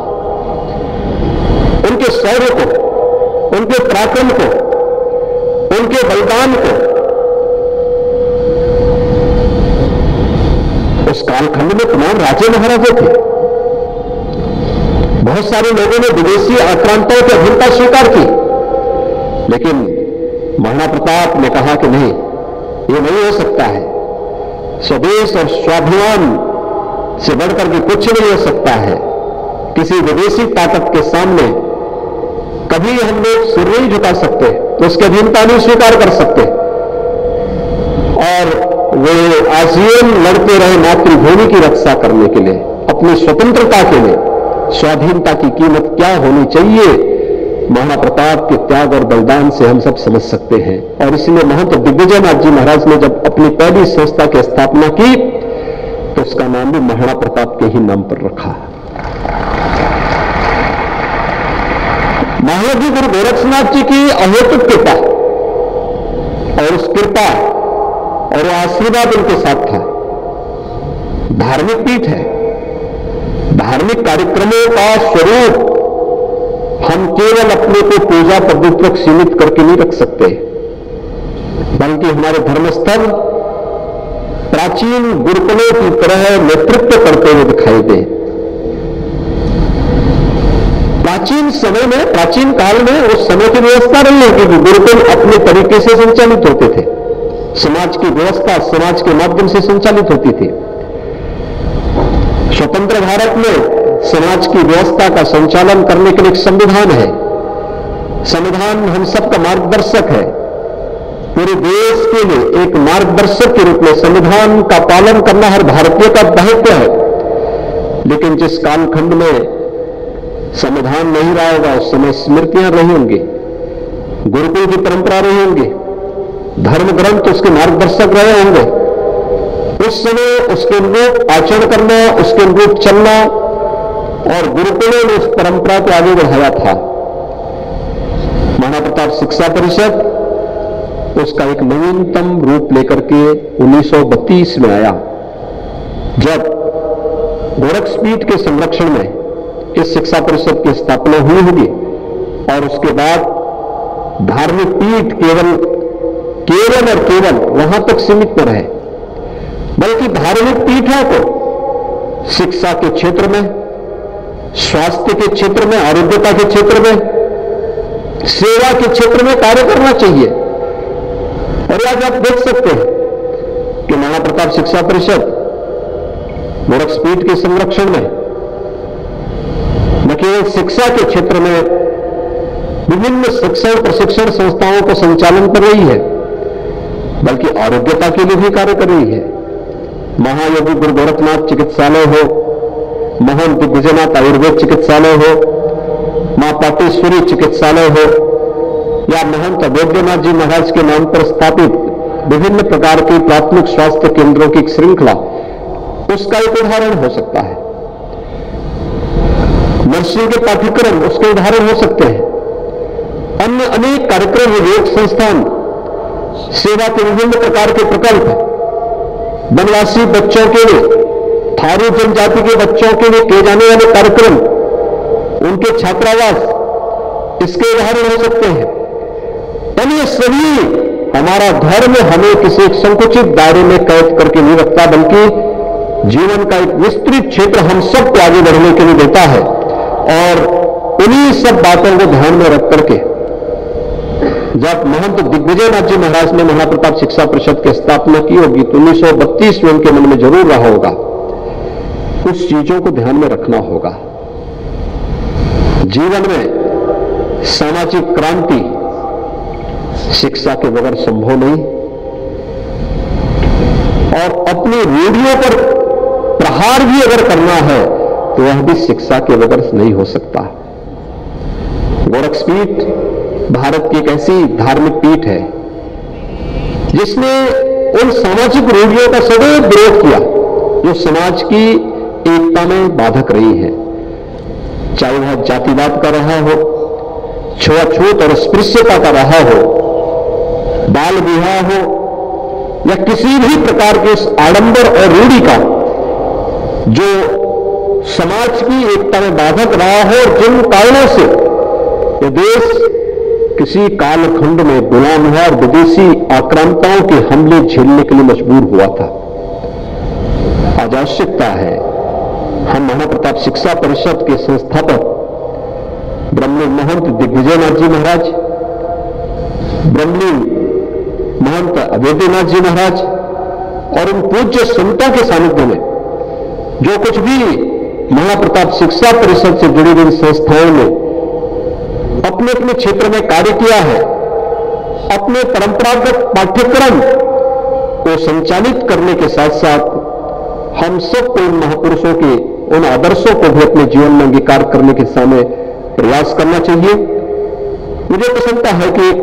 उनके शौर्य को, उनके पराक्रम को, उनके बलिदान को। उस कालखंड में तमाम राजे महाराजे थे। बहुत सारे लोगों ने विदेशी आक्रांताओं की अधीनता स्वीकार की, लेकिन महाराणा प्रताप ने कहा कि नहीं, ये नहीं हो सकता है। स्वदेश और स्वाभिमान से बढ़कर के कुछ नहीं हो सकता है। किसी विदेशी ताकत के सामने कभी हम लोग सिर नहीं झुका सकते, तो उसकी अधीनता नहीं स्वीकार कर सकते। और वे आजीवन लड़ते रहे मातृभूमि की रक्षा करने के लिए, अपनी स्वतंत्रता के लिए। स्वाधीनता की कीमत क्या होनी चाहिए, महाराणा प्रताप के त्याग और बलिदान से हम सब समझ सकते हैं। और इसलिए महंत दिग्विजयनाथ जी महाराज ने जब अपनी पहली संस्था की स्थापना की तो उसका नाम भी महाराणा प्रताप के ही नाम पर रखा। महाराज गुरु गोरक्षनाथ जी की अहेतुक कृपा और उस कृपा और आशीर्वाद उनके साथ था। धार्मिक पीठ है, धार्मिक कार्यक्रमों का स्वरूप हम केवल अपने को पूजा पद्धति तक सीमित करके नहीं रख सकते, बल्कि हमारे धर्मस्थल प्राचीन गुरुकुलों की तरह नेतृत्व करते हुए दिखाई दे। प्राचीन समय में, प्राचीन काल में उस समय की व्यवस्था नहीं होती थी। गुरुकुल अपने तरीके से संचालित होते थे। समाज की व्यवस्था समाज के माध्यम से संचालित होती थी। स्वतंत्र भारत में समाज की व्यवस्था का संचालन करने के लिए एक संविधान है। संविधान हम सबका मार्गदर्शक है। पूरे देश के लिए एक मार्गदर्शक के रूप में संविधान का पालन करना हर भारतीय का दायित्व है। लेकिन जिस कालखंड में संविधान नहीं रहा होगा उस समय स्मृतियां रही होंगी, गुरुकुल की परंपरा रही होंगी, धर्म ग्रंथ उसके मार्गदर्शक रहे होंगे। उस समय उसके अनुरूप आचरण करना, उसके अनुरूप चलना, और गुरुकुलों ने उस परंपरा को आगे बढ़ाया था। महाराणा प्रताप शिक्षा परिषद उसका एक नवीनतम रूप लेकर के 1932 में आया, जब गोरक्षपीठ के संरक्षण में इस शिक्षा परिषद की स्थापना हुई होगी। और उसके बाद धार्मिक पीठ केवल और केवल वहां तक सीमित न रहे, बल्कि धार्मिक पीठों को शिक्षा के क्षेत्र में, स्वास्थ्य के क्षेत्र में, आरोग्यता के क्षेत्र में, सेवा के क्षेत्र में कार्य करना चाहिए। और आज आप देख सकते हैं कि महाराणा प्रताप शिक्षा परिषद गोरक्षपीठ के संरक्षण में न केवल शिक्षा के क्षेत्र में विभिन्न शिक्षण प्रशिक्षण संस्थाओं को संचालन कर रही है, बल्कि आरोग्यता के लिए भी कार्य कर रही है। महायोगी गुरु गोरखनाथ चिकित्सालय हो, महंत दिग्विजयनाथ आयुर्वेद चिकित्सालय हो, मां पाटेश्वरी चिकित्सालय हो, या महंत वैद्यनाथ जी महाराज के नाम पर स्थापित विभिन्न प्रकार के प्राथमिक स्वास्थ्य केंद्रों की एक श्रृंखला, उसका एक उदाहरण हो सकता है। नर्सिंग के पाठ्यक्रम उसके उदाहरण हो सकते हैं। अन्य अनेक कार्यक्रम, योग संस्थान, सेवा के विभिन्न प्रकार के प्रकल्प, वनवासी बच्चों के लिए, थारू जनजाति के बच्चों के लिए किए जाने वाले कार्यक्रम, उनके छात्रावास, इसके उदाहरण हो सकते हैं। यानी ये सभी हमारा धर्म हमें किसी एक संकुचित दायरे में कैद करके नहीं रखता, बल्कि जीवन का एक विस्तृत क्षेत्र हम सबको आगे बढ़ने के लिए देता है। और उन्हीं सब बातों को ध्यान में रख करके जब महंत दिग्विजयनाथ जी महाराज ने महाप्रताप शिक्षा परिषद की स्थापना की होगी तो 1932 में उनके मन में जरूर रहा होगा। कुछ चीजों को ध्यान में रखना होगा। जीवन में सामाजिक क्रांति शिक्षा के बगैर संभव नहीं, और अपनी रूढ़ियों पर प्रहार भी अगर करना है तो वह भी शिक्षा के बगैर नहीं हो सकता। गोरक्षपीठ भारत की एक ऐसी धार्मिक पीठ है जिसने उन सामाजिक रूढ़ियों का सदैव विरोध किया जो समाज की एकता में बाधक रही है, चाहे वह जातिवाद का रहा हो, छुआछूत और अस्पृश्यता का रहा हो, बाल विवाह हो, या किसी भी प्रकार के उस आडंबर और रूढ़ी का जो समाज की एकता में बाधक रहा हो, और जिन कारणों से यह देश किसी कालखंड में गुलाम हुआ और विदेशी आक्रांताओं के हमले झेलने के लिए मजबूर हुआ था। आज आवश्यकता है हम महाप्रताप शिक्षा परिषद के संस्थापक ब्रह्मलीन महंत दिग्विजयनाथ जी महाराज, ब्रह्मलीन महंत अवैधनाथ जी महाराज और उन पूज्य संतों के सानिध्य में जो कुछ भी महाप्रताप शिक्षा परिषद से जुड़ी हुई संस्थाओं ने अपने अपने क्षेत्र में कार्य किया है, अपने परंपरागत पाठ्यक्रम को संचालित करने के साथ साथ हम सबको इन महापुरुषों के उन आदर्शों को भी अपने जीवन में अंगीकार करने के सामने प्रयास करना चाहिए। मुझे प्रसन्नता है कि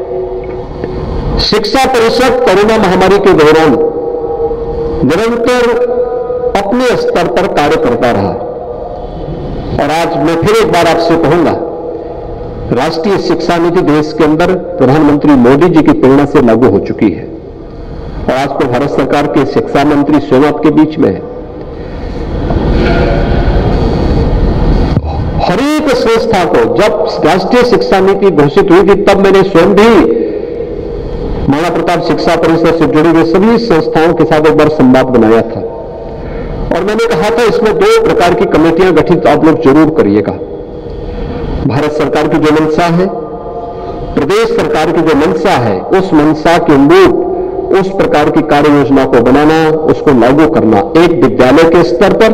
शिक्षा परिषद कोरोना महामारी के दौरान निरंतर अपने स्तर पर कार्य करता रहा, और आज मैं फिर एक बार आपसे कहूंगा, राष्ट्रीय शिक्षा नीति देश के अंदर प्रधानमंत्री मोदी जी की प्रेरणा से लागू हो चुकी है, और आज तो भारत सरकार के शिक्षा मंत्री स्वयं आपके बीच में है। हर एक संस्था को जब राष्ट्रीय शिक्षा नीति घोषित हुई थी तब मैंने स्वयं भी महाप्रताप शिक्षा परिषद से जुड़ी हुई सभी संस्थाओं के साथ एक बार संवाद बनाया था, और मैंने कहा था इसमें 2 प्रकार की कमेटियां गठित आप लोग जरूर करिएगा। भारत सरकार की जो मंशा है, प्रदेश सरकार की जो मंशा है, उस मंशा के अनुरूप उस प्रकार की कार्य योजना को बनाना, उसको लागू करना, एक विद्यालय के स्तर पर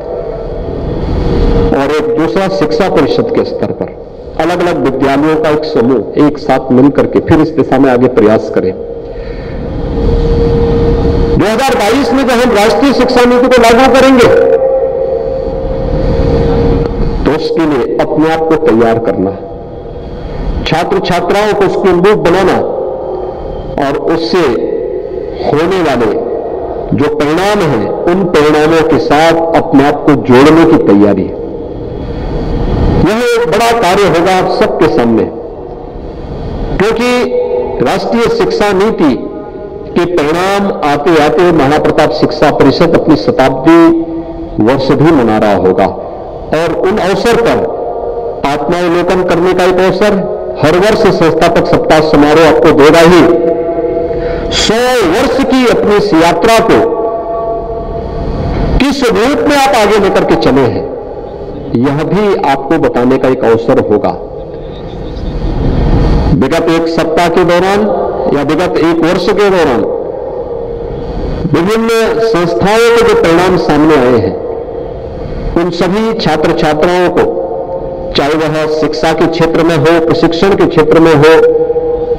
और एक दूसरा शिक्षा परिषद के स्तर पर, अलग अलग विद्यालयों का एक समूह एक साथ मिलकर के फिर इस दिशा में आगे प्रयास करें। 2022 में जब हम राष्ट्रीय शिक्षा नीति को लागू करेंगे तो उसके लिए अपने आप को तैयार करना, छात्र छात्राओं को उसके अनुरूप बनाना, और उससे होने वाले जो परिणाम हैं उन परिणामों के साथ अपने आप को जोड़ने की तैयारी। यह एक बड़ा कार्य होगा आप सबके सामने, क्योंकि राष्ट्रीय शिक्षा नीति के परिणाम आते आते महाप्रताप शिक्षा परिषद अपनी शताब्दी वर्ष भी मना रहा होगा, और उन अवसर पर आत्मावलोकन करने का एक अवसर हर वर्ष संस्थापक सप्ताह समारोह आपको देगा ही। 100 वर्ष की अपनी इस यात्रा को किस रूप में आप आगे लेकर के चले हैं, यह भी आपको बताने का एक अवसर होगा। विगत एक सप्ताह के दौरान या विगत एक वर्ष के दौरान विभिन्न संस्थाओं के जो परिणाम सामने आए हैं, उन सभी छात्र छात्राओं को, चाहे वह शिक्षा के क्षेत्र में हो, प्रशिक्षण के क्षेत्र में हो,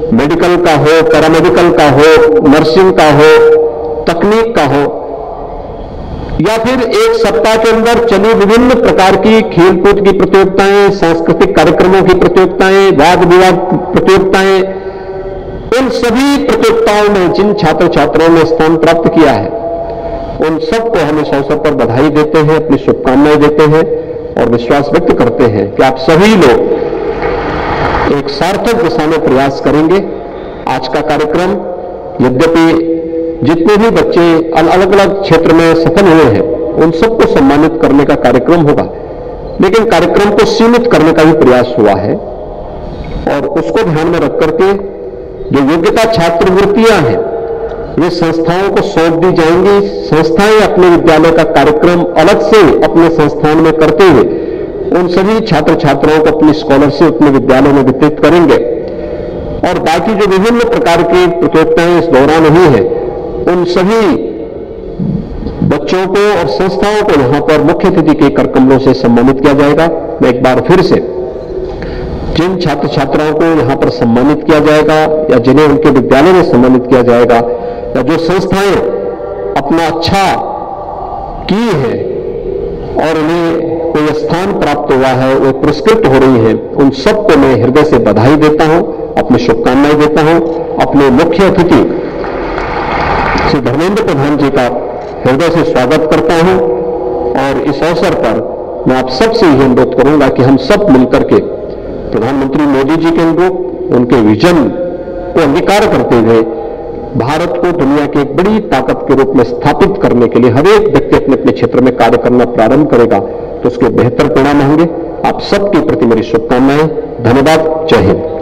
मेडिकल का हो, पैरामेडिकल का हो, नर्सिंग का हो, तकनीक का हो, या फिर एक सप्ताह के अंदर चली विभिन्न प्रकार की खेलकूद की प्रतियोगिताएं, सांस्कृतिक कार्यक्रमों की प्रतियोगिताएं, वाद विवाद प्रतियोगिताएं, उन सभी प्रतियोगिताओं में जिन छात्र छात्राओं ने स्थान प्राप्त किया है, उन सबको हम इस अवसर पर बधाई देते हैं, अपनी शुभकामनाएं देते हैं और विश्वास व्यक्त करते हैं कि आप सभी लोग एक सार्थक दिशा में प्रयास करेंगे। आज का कार्यक्रम यद्यपि जितने भी बच्चे अलग अलग क्षेत्र में सफल हुए हैं उन सबको सम्मानित करने का कार्यक्रम होगा, लेकिन कार्यक्रम को सीमित करने का भी प्रयास हुआ है और उसको ध्यान में रख करके जो योग्यता छात्रवृत्तियां हैं वे संस्थाओं को सौंप दी जाएंगी। संस्थाएं अपने विद्यालय का कार्यक्रम अलग से अपने संस्थान में करते हुए उन सभी छात्र छात्राओं को अपनी स्कॉलरशिप अपने विद्यालय में वितरित करेंगे और बाकी जो विभिन्न प्रकार की प्रतियोगिताएं इस दौरान हुई है उन सभी बच्चों को और संस्थाओं को यहां पर मुख्य अतिथि के कर कमलों से सम्मानित किया जाएगा। मैं एक बार फिर से जिन छात्र छात्राओं को यहां पर सम्मानित किया जाएगा या जिन्हें उनके विद्यालय में सम्मानित किया जाएगा या जो संस्थाएं अपना अच्छा की है और उन्हें कोई स्थान प्राप्त हुआ है, वे पुरस्कृत हो रही हैं, उन सबको मैं हृदय से बधाई देता हूं, अपनी शुभकामनाएं देता हूं। अपने मुख्य अतिथि श्री धर्मेंद्र प्रधान जी का हृदय से स्वागत करता हूं और इस अवसर पर मैं आप सबसे यह अनुरोध करूंगा कि हम सब मिलकर के प्रधानमंत्री मोदी जी के अनुरूप उनके विजन को अंगीकार करते हुए भारत को दुनिया की एक बड़ी ताकत के रूप में स्थापित करने के लिए हर एक व्यक्ति अपने अपने क्षेत्र में कार्य करना प्रारंभ करेगा तो उसके बेहतर परिणाम होंगे। आप सबके प्रति मेरी शुभकामनाएं। धन्यवाद। जय हिंद।